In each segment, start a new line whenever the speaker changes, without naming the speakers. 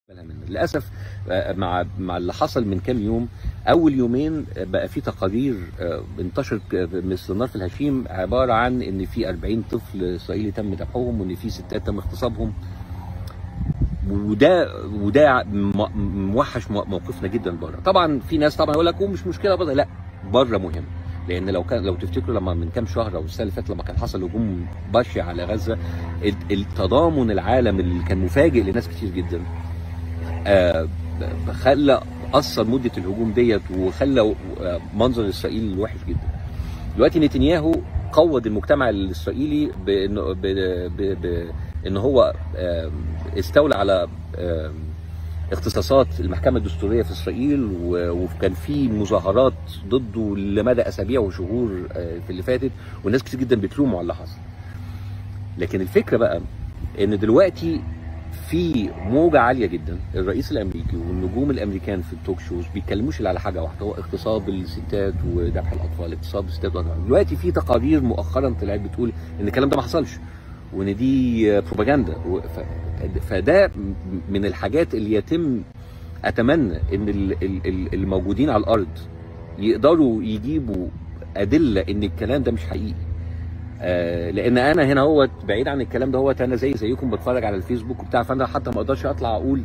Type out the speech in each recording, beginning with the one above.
للاسف مع اللي حصل من كام يوم. اول يومين بقى في تقارير انتشرت مثل النار في الهشيم، عباره عن ان في 40 طفل اسرائيلي تم ذبحهم وان في ستات تم اغتصابهم، وده موحش موقفنا جدا بره. طبعا في ناس طبعا يقول لك مش مشكله بره، لا بره مهم، لان لو تفتكروا لما من كام شهر او السنه اللي فاتت لما كان حصل هجوم بشع على غزه، التضامن العالم اللي كان مفاجئ لناس كتير جدا خلى اثر مده الهجوم ديت وخلى منظر اسرائيل وحش جدا. دلوقتي نتنياهو قوض المجتمع الاسرائيلي بان هو استولى على اختصاصات المحكمه الدستوريه في اسرائيل، وكان في مظاهرات ضده لمدى اسابيع وشهور في اللي فاتت، والناس كتير جدا بتلومه على اللي حصل. لكن الفكره بقى ان دلوقتي في موجه عاليه جدا، الرئيس الامريكي والنجوم الامريكان في التوك شوز بيتكلموش الا على حاجه واحده، هو اغتصاب الستات وذبح الاطفال، اغتصاب الستات والأطفال. دلوقتي في تقارير مؤخرا طلعت بتقول ان الكلام ده ما حصلش وان دي بروباجندا، فده من الحاجات اللي يتم. اتمنى ان الموجودين على الارض يقدروا يجيبوا ادله ان الكلام ده مش حقيقي. لان انا هنا هو بعيد عن الكلام ده، هو انا زيكم بتفرج على الفيسبوك وبتاع، فانا حتى ما اقدرش اطلع اقول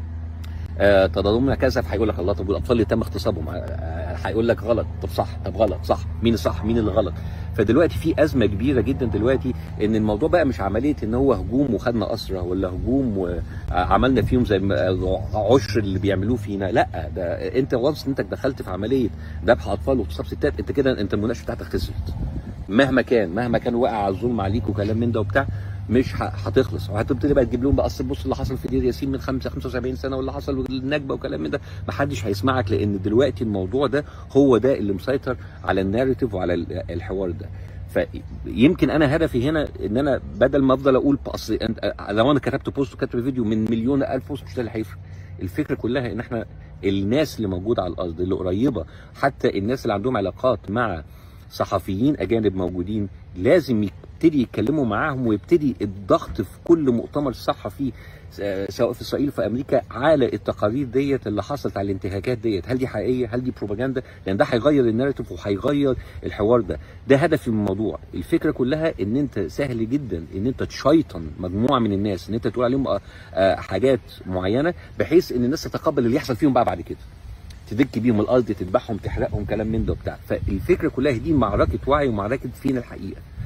تضامننا كذا، فهيقول لك الله طب والاطفال اللي تم اغتصابهم، هيقول لك غلط، طب صح، طب غلط، صح، مين الصح مين اللي غلط. فدلوقتي في ازمه كبيره جدا دلوقتي، ان الموضوع بقى مش عمليه ان هو هجوم وخدنا اسرى، ولا هجوم وعملنا فيهم زي عشر اللي بيعملوه فينا، لا ده انت وانس انت دخلت في عمليه ذبح اطفال واغتصاب ستات، انت كده انت المناقشه بتاعتك خسرت. مهما كان واقع على الظلم عليك وكلام من ده وبتاع، مش هتخلص، وهتبتدي بقى تجيب لهم بقى اصل بص اللي حصل في دير ياسين من 75 سنه واللي حصل والنكبه وكلام من ده، ما حدش هيسمعك، لان دلوقتي الموضوع ده هو ده اللي مسيطر على الناريتيف وعلى الحوار ده. فيمكن انا هدفي هنا ان انا بدل ما افضل اقول اصل لو انا كتبت بوست وكتبت فيديو من مليون الف بوست مش ده اللي هيفرق. الفكره كلها ان احنا الناس اللي موجوده على الارض اللي قريبه، حتى الناس اللي عندهم علاقات مع صحفيين اجانب موجودين، لازم يبتدي يتكلموا معاهم، ويبتدي الضغط في كل مؤتمر صحفي سواء في اسرائيل في امريكا على التقارير ديت اللي حصلت على الانتهاكات ديت، هل دي حقيقيه هل دي بروباجندا، لان ده هيغير الناريتيف وهيغير الحوار ده هدفي من الموضوع. الفكره كلها ان انت سهل جدا ان انت تشيطن مجموعه من الناس، ان انت تقول عليهم حاجات معينه بحيث ان الناس تتقبل اللي يحصل فيهم بقى بعد كده، تدك بيهم الارض، تذبحهم، تحرقهم، كلام من ده وبتاع. فالفكره كلها دي معركه وعي ومعركه فين الحقيقه.